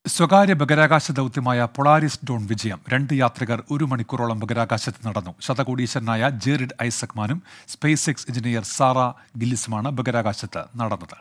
സ്വകാര്യ ബഹിരാകാശ ദൗത്യമായ Polaris Don വിജയം 2 യാത്രികർ 1 മണിക്കൂറോളം ബഹിരാകാശത്ത് നടന്നു. ശതകോടീശ്വരനായ ജേറിഡ് ഐസക്മാനും സ്പേസ് എക്സ് എഞ്ചിനീയർ സാറ ഗില്ലിസുമാണ് ബഹിരാകാശത്ത് നടന്നത്.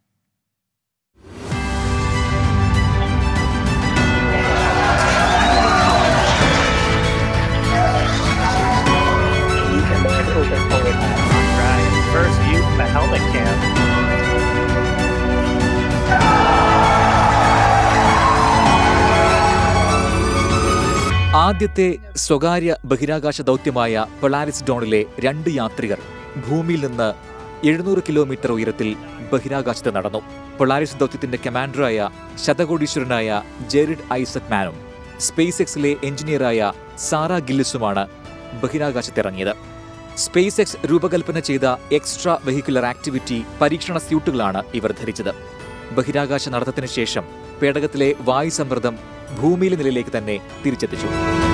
ആദ്യത്തെ സ്വകാര്യ ബഹിരാകാശ ദൗത്യമായ പൊളാരിസ് ഡോണിലെ 2 യാത്രികർ ഭൂമിയിൽ നിന്ന് 700 കിലോമീറ്റർ ഉയരത്തിൽ ബഹിരാകാശത്ത് നടന്നു. പൊളാരിസ് ദൗത്യത്തിന്റെ കമാൻഡറായ ശതകോടീശ്വരനായ ജേറിഡ് ഐസക്മാനും സ്പേസ് എക്സിലെ എഞ്ചിനീയറായ സാറ ഗില്ലിസുമാണ് ബഹിരാകാശത്തിറങ്ങിയത്. സ്പേസ് എക്സ് രൂപകൽപ്പന ചെയ്ത എക്സ്ട്രാ വെഹിക്കുലർ ആക്ടിവിറ്റി പരീക്ഷണ സ്യൂട്ടുകളാണ് ഇവർ ധരിച്ചത്. ബഹിരാകാശ നടത്തത്തിന് ശേഷം പേടകത്തിലെ വായുസമ്മർദ്ദം ഭൂമിയിലെ നിലയിലേക്ക് തന്നെ തിരിച്ചെത്തിച്ചു.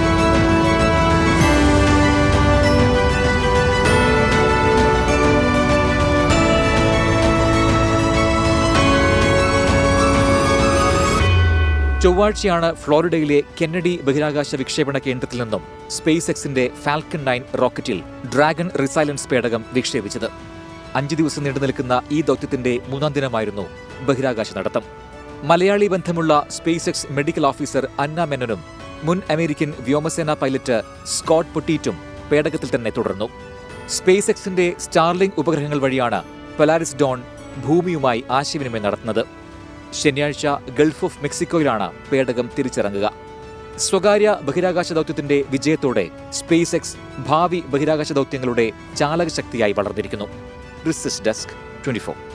ചൊവ്വാഴ്ചയാണ് ഫ്ലോറിഡയിലെ കെന്നഡി ബഹിരാകാശ വിക്ഷേപണ കേന്ദ്രത്തിൽ നിന്നും സ്പേസ് എക്സിന്റെ ഫാൽക്കൺ 9 റോക്കറ്റിൽ ഡ്രാഗൺ റിസൈലൻസ് പേടകം വിക്ഷേപിച്ചത്. 5 ദിവസം നീണ്ടുനിൽക്കുന്ന ഈ ദൗത്യത്തിന്റെ 3ാം ദിനമായിരുന്നു ബഹിരാകാശ നടത്തം. മലയാളി ബന്ധമുള്ള SpaceX medical officer Anna മെനനും മുൻ അമേരിക്കൻ വ്യോമസേനാ പൈലറ്റ് സ്കോട്ട് പൊട്ടീറ്റും പേടകത്തിൽ തന്നെ തുടർന്നു. സ്പേസ് എക്സിന്റെ സ്റ്റാർലിങ്ക് ഉപഗ്രഹങ്ങൾ വഴിയാണ് പൊളാരിസ് ഡോൺ ഭൂമിയുമായി ആശയവിനിമയം നടത്തുന്നത്. ശനിയാഴ്ച ഗൾഫ് ഓഫ് മെക്സിക്കോയിലാണ് പേടകം തിരിച്ചിറങ്ങുക. സ്വകാര്യ ബഹിരാകാശ ദൗത്യത്തിന്റെ വിജയത്തോടെ സ്പേസ് എക്സ് ഭാവി ബഹിരാകാശ ദൗത്യങ്ങളുടെ ചാലകശക്തിയായി വളർന്നിരിക്കുന്നു. Research desk 24.